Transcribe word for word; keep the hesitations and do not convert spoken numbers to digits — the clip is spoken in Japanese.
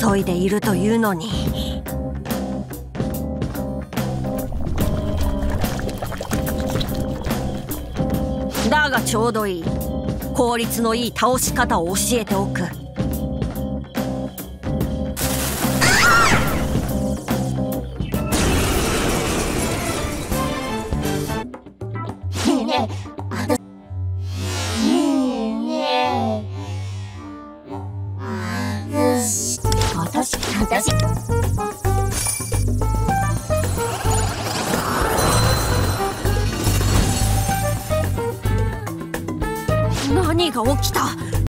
急いでいるというのに。だがちょうどいい。効率のいい倒し方を教えておく。 私私何が起きた？